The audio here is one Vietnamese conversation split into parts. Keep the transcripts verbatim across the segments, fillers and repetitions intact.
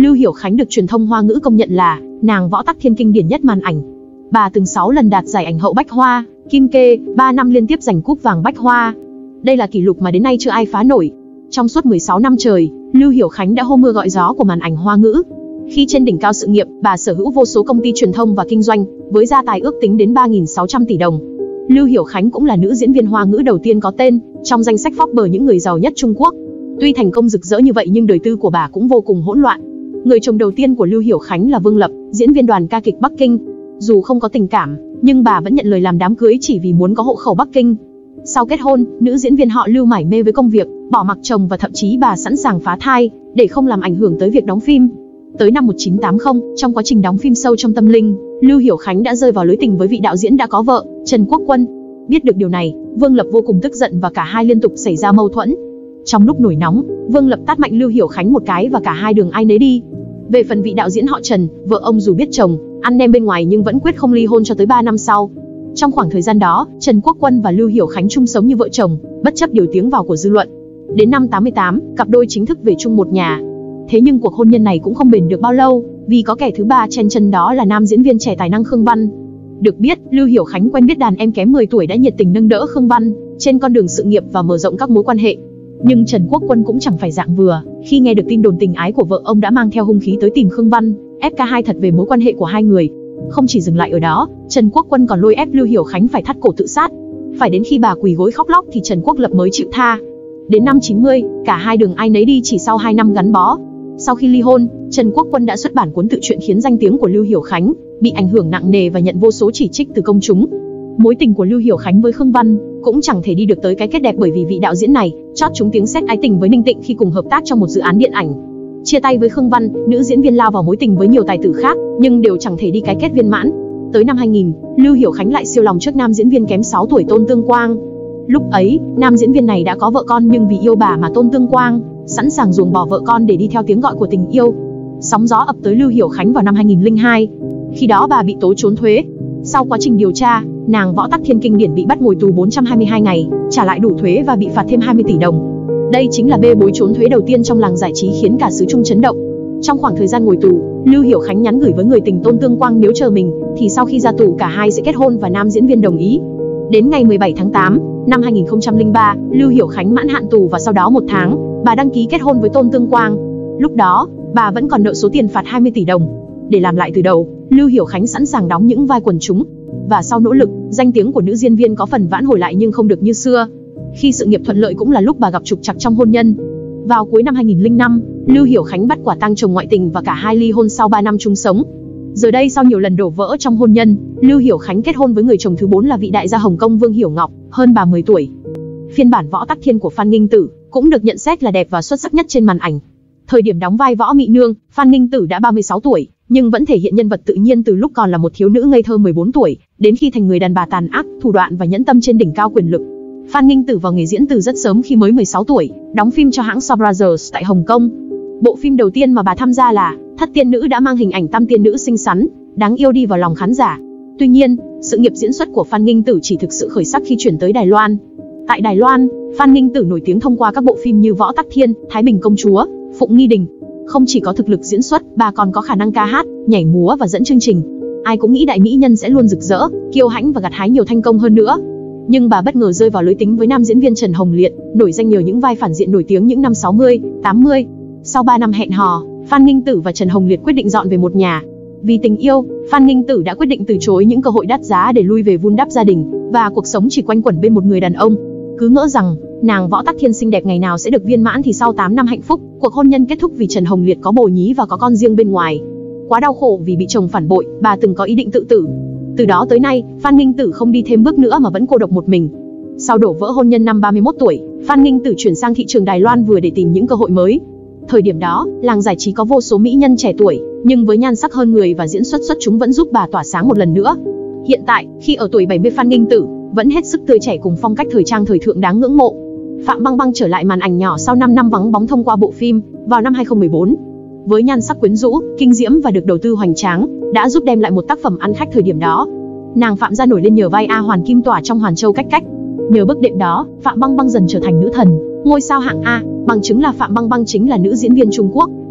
Lưu Hiểu Khánh được truyền thông Hoa ngữ công nhận là nàng võ tắc thiên kinh điển nhất màn ảnh. Bà từng sáu lần đạt giải ảnh hậu Bách Hoa, Kim Kê, ba năm liên tiếp giành cúp vàng Bách Hoa. Đây là kỷ lục mà đến nay chưa ai phá nổi. Trong suốt mười sáu năm trời, Lưu Hiểu Khánh đã hô mưa gọi gió của màn ảnh Hoa ngữ. Khi trên đỉnh cao sự nghiệp, bà sở hữu vô số công ty truyền thông và kinh doanh, với gia tài ước tính đến ba nghìn sáu trăm tỷ đồng. Lưu Hiểu Khánh cũng là nữ diễn viên Hoa ngữ đầu tiên có tên trong danh sách Forbes những người giàu nhất Trung Quốc. Tuy thành công rực rỡ như vậy nhưng đời tư của bà cũng vô cùng hỗn loạn. Người chồng đầu tiên của Lưu Hiểu Khánh là Vương Lập, diễn viên đoàn ca kịch Bắc Kinh. Dù không có tình cảm, nhưng bà vẫn nhận lời làm đám cưới chỉ vì muốn có hộ khẩu Bắc Kinh. Sau kết hôn, nữ diễn viên họ Lưu mải mê với công việc, bỏ mặc chồng và thậm chí bà sẵn sàng phá thai để không làm ảnh hưởng tới việc đóng phim. Tới năm một nghìn chín trăm tám mươi, trong quá trình đóng phim Sâu trong tâm linh, Lưu Hiểu Khánh đã rơi vào lưới tình với vị đạo diễn đã có vợ, Trần Quốc Quân. Biết được điều này, Vương Lập vô cùng tức giận và cả hai liên tục xảy ra mâu thuẫn. Trong lúc nổi nóng, Vương Lập tát mạnh Lưu Hiểu Khánh một cái và cả hai đường ai nấy đi. Về phần vị đạo diễn họ Trần, vợ ông dù biết chồng ăn nem bên ngoài nhưng vẫn quyết không ly hôn cho tới ba năm sau. Trong khoảng thời gian đó, Trần Quốc Quân và Lưu Hiểu Khánh chung sống như vợ chồng, bất chấp điều tiếng vào của dư luận. Đến năm tám mươi tám, cặp đôi chính thức về chung một nhà. Thế nhưng cuộc hôn nhân này cũng không bền được bao lâu, vì có kẻ thứ ba chen chân, đó là nam diễn viên trẻ tài năng Khương Văn. Được biết, Lưu Hiểu Khánh quen biết đàn em kém mười tuổi đã nhiệt tình nâng đỡ Khương Văn trên con đường sự nghiệp và mở rộng các mối quan hệ. Nhưng Trần Quốc Quân cũng chẳng phải dạng vừa, khi nghe được tin đồn tình ái của vợ ông đã mang theo hung khí tới tìm Khương Văn, ép cả hai thật về mối quan hệ của hai người. Không chỉ dừng lại ở đó, Trần Quốc Quân còn lôi ép Lưu Hiểu Khánh phải thắt cổ tự sát. Phải đến khi bà quỳ gối khóc lóc thì Trần Quốc Lập mới chịu tha. Đến năm chín mươi, cả hai đường ai nấy đi chỉ sau hai năm gắn bó. Sau khi ly hôn, Trần Quốc Quân đã xuất bản cuốn tự truyện khiến danh tiếng của Lưu Hiểu Khánh bị ảnh hưởng nặng nề và nhận vô số chỉ trích từ công chúng. Mối tình của Lưu Hiểu Khánh với Khương Văn cũng chẳng thể đi được tới cái kết đẹp, bởi vì vị đạo diễn này chót trúng tiếng sét ái tình với Ninh Tịnh khi cùng hợp tác trong một dự án điện ảnh. Chia tay với Khương Văn, nữ diễn viên lao vào mối tình với nhiều tài tử khác, nhưng đều chẳng thể đi cái kết viên mãn. Tới năm hai nghìn, Lưu Hiểu Khánh lại siêu lòng trước nam diễn viên kém sáu tuổi Tôn Tương Quang. Lúc ấy, nam diễn viên này đã có vợ con nhưng vì yêu bà mà Tôn Tương Quang sẵn sàng ruồng bỏ vợ con để đi theo tiếng gọi của tình yêu. Sóng gió ập tới Lưu Hiểu Khánh vào năm hai nghìn lẻ hai. Khi đó bà bị tố trốn thuế. Sau quá trình điều tra, nàng võ tắc thiên kinh điển bị bắt ngồi tù bốn trăm hai mươi hai ngày, trả lại đủ thuế và bị phạt thêm hai mươi tỷ đồng. Đây chính là bê bối trốn thuế đầu tiên trong làng giải trí khiến cả xứ Trung chấn động. Trong khoảng thời gian ngồi tù, Lưu Hiểu Khánh nhắn gửi với người tình Tôn Tương Quang nếu chờ mình thì sau khi ra tù cả hai sẽ kết hôn và nam diễn viên đồng ý. Đến ngày mười bảy tháng tám năm hai nghìn không trăm lẻ ba, Lưu Hiểu Khánh mãn hạn tù và sau đó một tháng, bà đăng ký kết hôn với Tôn Tương Quang. Lúc đó, bà vẫn còn nợ số tiền phạt hai mươi tỷ đồng. Để làm lại từ đầu, Lưu Hiểu Khánh sẵn sàng đóng những vai quần chúng. Và sau nỗ lực, danh tiếng của nữ diễn viên có phần vãn hồi lại nhưng không được như xưa. Khi sự nghiệp thuận lợi cũng là lúc bà gặp trục trặc trong hôn nhân. Vào cuối năm hai nghìn lẻ năm, Lưu Hiểu Khánh bắt quả tang chồng ngoại tình và cả hai ly hôn sau ba năm chung sống. Giờ đây sau nhiều lần đổ vỡ trong hôn nhân, Lưu Hiểu Khánh kết hôn với người chồng thứ bốn là vị đại gia Hồng Kông Vương Hiểu Ngọc, hơn bà mười tuổi. Phiên bản Võ Tắc Thiên của Phan Nghinh Tử cũng được nhận xét là đẹp và xuất sắc nhất trên màn ảnh. Thời điểm đóng vai Võ Mị Nương, Phan Nghinh Tử đã ba mươi sáu tuổi, nhưng vẫn thể hiện nhân vật tự nhiên từ lúc còn là một thiếu nữ ngây thơ mười bốn tuổi, đến khi thành người đàn bà tàn ác, thủ đoạn và nhẫn tâm trên đỉnh cao quyền lực. Phan Nghinh Tử vào nghề diễn từ rất sớm khi mới mười sáu tuổi, đóng phim cho hãng Shaw Brothers tại Hồng Kông. Bộ phim đầu tiên mà bà tham gia là Thất Tiên Nữ đã mang hình ảnh tam tiên nữ xinh xắn, đáng yêu đi vào lòng khán giả. Tuy nhiên, sự nghiệp diễn xuất của Phan Nghinh Tử chỉ thực sự khởi sắc khi chuyển tới Đài Loan. Tại Đài Loan, Phan Nghinh Tử nổi tiếng thông qua các bộ phim như Võ Tắc Thiên, Thái Bình Công Chúa, Phụng Nghi Đình. Không chỉ có thực lực diễn xuất, bà còn có khả năng ca hát, nhảy múa và dẫn chương trình. Ai cũng nghĩ đại mỹ nhân sẽ luôn rực rỡ, kiêu hãnh và gặt hái nhiều thành công hơn nữa. Nhưng bà bất ngờ rơi vào lưới tính với nam diễn viên Trần Hồng Liệt, nổi danh nhờ những vai phản diện nổi tiếng những năm sáu mươi, tám mươi. Sau ba năm hẹn hò, Phan Nghinh Tử và Trần Hồng Liệt quyết định dọn về một nhà. Vì tình yêu, Phan Nghinh Tử đã quyết định từ chối những cơ hội đắt giá để lui về vun đắp gia đình, và cuộc sống chỉ quanh quẩn bên một người đàn ông. Cứ ngỡ rằng, nàng Võ Tắc Thiên xinh đẹp ngày nào sẽ được viên mãn thì sau tám năm hạnh phúc, cuộc hôn nhân kết thúc vì Trần Hồng Liệt có bồ nhí và có con riêng bên ngoài. Quá đau khổ vì bị chồng phản bội, bà từng có ý định tự tử. Từ đó tới nay, Phan Nghinh Tử không đi thêm bước nữa mà vẫn cô độc một mình. Sau đổ vỡ hôn nhân năm ba mươi mốt tuổi, Phan Nghinh Tử chuyển sang thị trường Đài Loan vừa để tìm những cơ hội mới. Thời điểm đó, làng giải trí có vô số mỹ nhân trẻ tuổi, nhưng với nhan sắc hơn người và diễn xuất xuất chúng vẫn giúp bà tỏa sáng một lần nữa. Hiện tại, khi ở tuổi bảy mươi, Phan Nghinh Tử vẫn hết sức tươi trẻ cùng phong cách thời trang thời thượng đáng ngưỡng mộ. Phạm Băng Băng trở lại màn ảnh nhỏ sau năm năm vắng bóng thông qua bộ phim vào năm hai không một bốn. Với nhan sắc quyến rũ, kinh diễm và được đầu tư hoành tráng, đã giúp đem lại một tác phẩm ăn khách thời điểm đó. Nàng Phạm ra nổi lên nhờ vai A Hoàn Kim Tỏa trong Hoàn Châu Cách Cách. Nhờ bước đệm đó, Phạm Băng Băng dần trở thành nữ thần, ngôi sao hạng A, bằng chứng là Phạm Băng Băng chính là nữ diễn viên Trung Quốc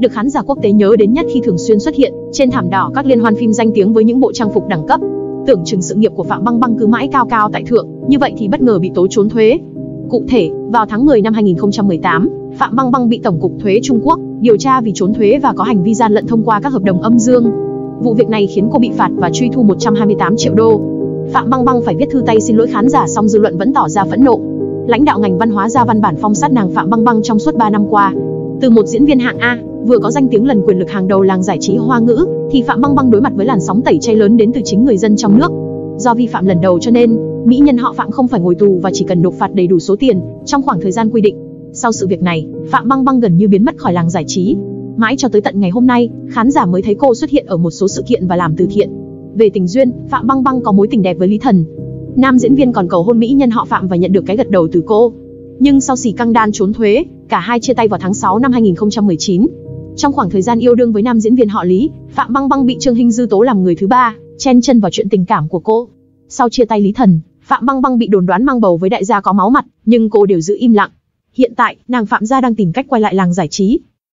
được khán giả quốc tế nhớ đến nhất khi thường xuyên xuất hiện trên thảm đỏ các liên hoan phim danh tiếng với những bộ trang phục đẳng cấp. Tưởng chừng sự nghiệp của Phạm Băng Băng cứ mãi cao cao tại thượng, như vậy thì bất ngờ bị tố trốn thuế. Cụ thể, vào tháng mười năm hai nghìn không trăm mười tám, Phạm Băng Băng bị Tổng cục Thuế Trung Quốc điều tra vì trốn thuế và có hành vi gian lận thông qua các hợp đồng âm dương. Vụ việc này khiến cô bị phạt và truy thu một trăm hai mươi tám triệu đô. Phạm Băng Băng phải viết thư tay xin lỗi khán giả, song dư luận vẫn tỏ ra phẫn nộ. Lãnh đạo ngành văn hóa ra văn bản phong sát nàng Phạm Băng Băng trong suốt ba năm qua. Từ một diễn viên hạng A, vừa có danh tiếng lần quyền lực hàng đầu làng giải trí Hoa ngữ, thì Phạm Băng Băng đối mặt với làn sóng tẩy chay lớn đến từ chính người dân trong nước. Do vi phạm lần đầu cho nên, mỹ nhân họ Phạm không phải ngồi tù và chỉ cần nộp phạt đầy đủ số tiền trong khoảng thời gian quy định. Sau sự việc này, Phạm Băng Băng gần như biến mất khỏi làng giải trí. Mãi cho tới tận ngày hôm nay, khán giả mới thấy cô xuất hiện ở một số sự kiện và làm từ thiện. Về tình duyên, Phạm Băng Băng có mối tình đẹp với Lý Thần. Nam diễn viên còn cầu hôn mỹ nhân họ Phạm và nhận được cái gật đầu từ cô. Nhưng sau xì căng đan trốn thuế, cả hai chia tay vào tháng sáu năm hai nghìn không trăm mười chín. Trong khoảng thời gian yêu đương với nam diễn viên họ Lý, Phạm Băng Băng bị Trương Hinh Dư tố làm người thứ ba, chen chân vào chuyện tình cảm của cô. Sau chia tay Lý Thần, Phạm Băng Băng bị đồn đoán mang bầu với đại gia có máu mặt, nhưng cô đều giữ im lặng. Hiện tại, nàng Phạm gia đang tìm cách quay lại làng giải trí.